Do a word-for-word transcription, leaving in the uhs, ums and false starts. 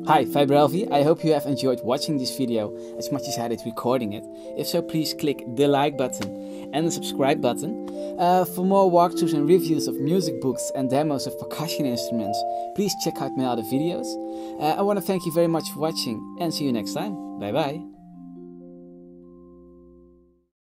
Hi, Vibralph. I hope you have enjoyed watching this video as much as I did recording it. If so, please click the like button and the subscribe button. Uh, for more walkthroughs and reviews of music books and demos of percussion instruments, please check out my other videos. Uh, I want to thank you very much for watching and see you next time. Bye bye.